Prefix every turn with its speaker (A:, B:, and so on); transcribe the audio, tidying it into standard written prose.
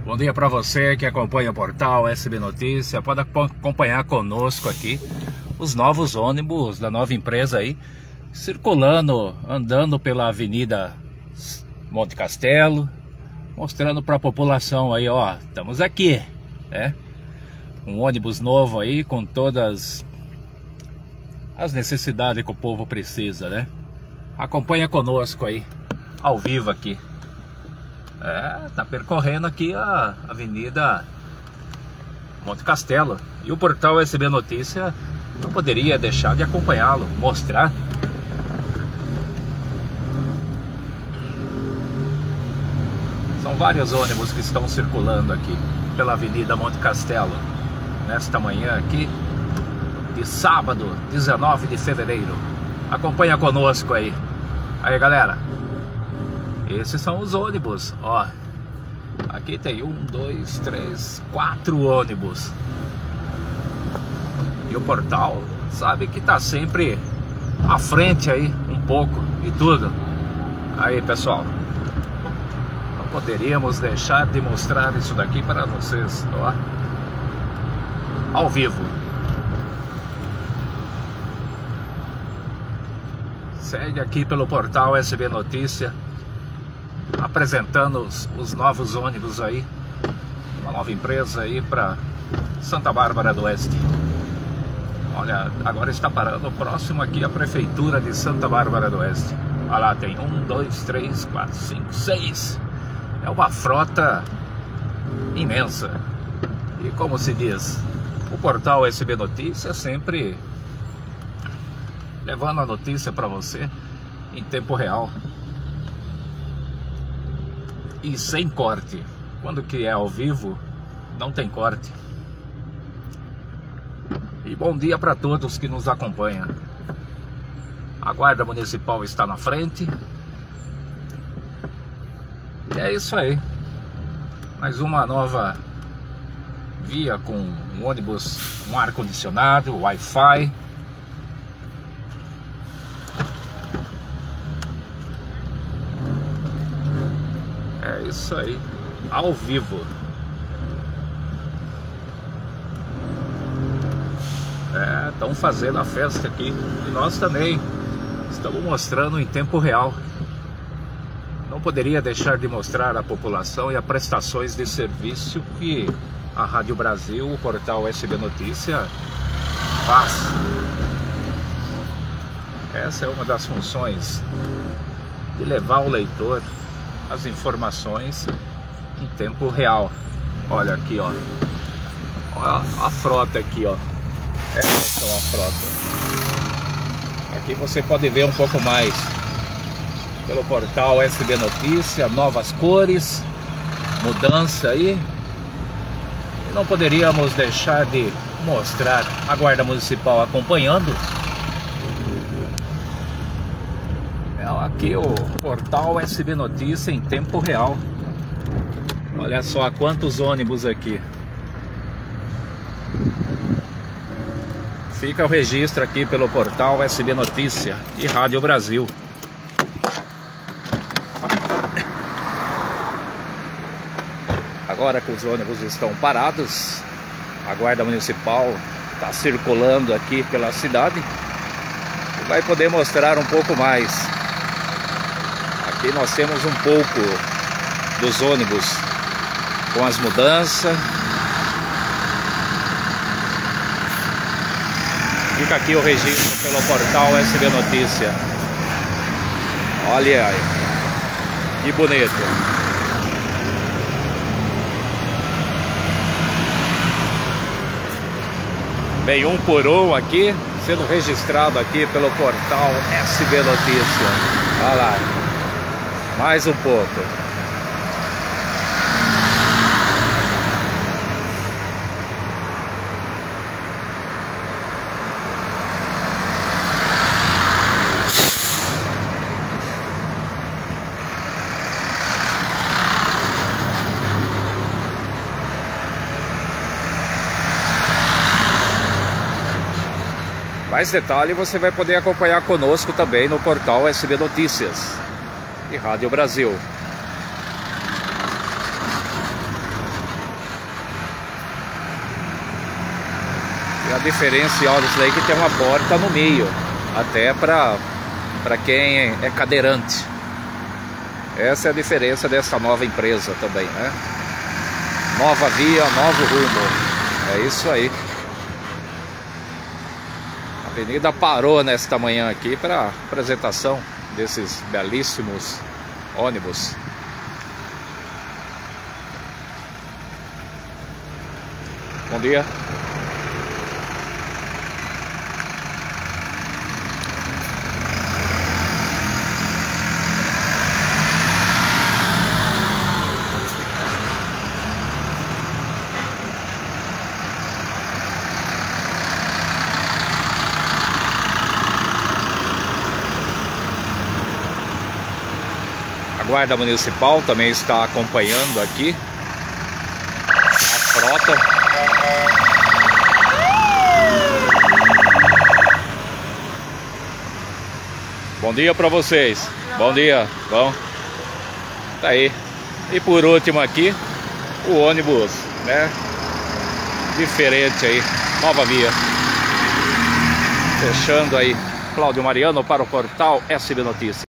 A: Bom dia para você que acompanha o portal SB Notícia. Pode acompanhar conosco aqui os novos ônibus da nova empresa aí, circulando, andando pela Avenida Monte Castelo, mostrando para a população aí, ó, estamos aqui, né? Um ônibus novo aí com todas as necessidades que o povo precisa, né? Acompanha conosco aí, ao vivo aqui. Tá percorrendo aqui a Avenida Monte Castelo. E o portal SB Notícia não poderia deixar de acompanhá-lo, mostrar. São vários ônibus que estão circulando aqui pela Avenida Monte Castelo nesta manhã aqui de sábado, 19 de fevereiro. Acompanha conosco aí. Aí, galera, esses são os ônibus, ó. Aqui tem 1, 2, 3, 4 ônibus. E o portal sabe que tá sempre à frente aí, um pouco, e tudo. Aí, pessoal, não poderíamos deixar de mostrar isso daqui para vocês, ó, ao vivo. Segue aqui pelo portal SB Notícia, apresentando os novos ônibus aí, uma nova empresa aí para Santa Bárbara do Oeste. Olha, agora está parando próximo aqui a prefeitura de Santa Bárbara do Oeste. Olha lá, tem 1, 2, 3, 4, 5, 6. É uma frota imensa. E como se diz, o portal SB Notícia sempre levando a notícia para você em tempo real e sem corte. Quando que é ao vivo, não tem corte. E bom dia para todos que nos acompanham. A Guarda Municipal está na frente. E é isso aí. Mais uma nova via com um ônibus, um ar-condicionado, Wi-Fi. É isso aí, ao vivo. Estão fazendo a festa aqui. E nós também estamos mostrando em tempo real. Não poderia deixar de mostrar à população e as prestações de serviço que a Rádio Brasil, o portal SB Notícia, faz. Essa é uma das funções, de levar ao leitor as informações em tempo real. Olha aqui, ó. Olha a frota aqui, ó. Essa é a frota. Aqui você pode ver um pouco mais pelo portal SB Notícia, novas cores, mudança aí. E não poderíamos deixar de mostrar a Guarda Municipal acompanhando. Aqui o portal SB Notícia em tempo real. Olha só quantos ônibus aqui. Fica o registro aqui pelo portal SB Notícia e Rádio Brasil. Agora que os ônibus estão parados, a Guarda Municipal está circulando aqui pela cidade e vai poder mostrar um pouco mais. Aqui nós temos um pouco dos ônibus com as mudanças. Fica aqui o registro pelo portal SB Notícia. Olha aí, que bonito. Bem, 1 por 1 aqui, sendo registrado aqui pelo portal SB Notícia. Olha lá. Mais um pouco. Mais detalhe você vai poder acompanhar conosco também no portal SB Notícias e Rádio Brasil. Já diferencial disso daí que tem uma porta no meio, até para quem é cadeirante. Essa é a diferença dessa nova empresa também, né? Nova via, novo rumo. É isso aí. A avenida parou nesta manhã aqui para apresentação desses belíssimos ônibus. Bom dia. A Guarda Municipal também está acompanhando aqui a frota. Bom dia para vocês. Bom dia. Bom. Tá aí. E por último aqui, o ônibus, né? Diferente aí. Nova via. Fechando aí. Cláudio Mariano para o portal SB Notícias.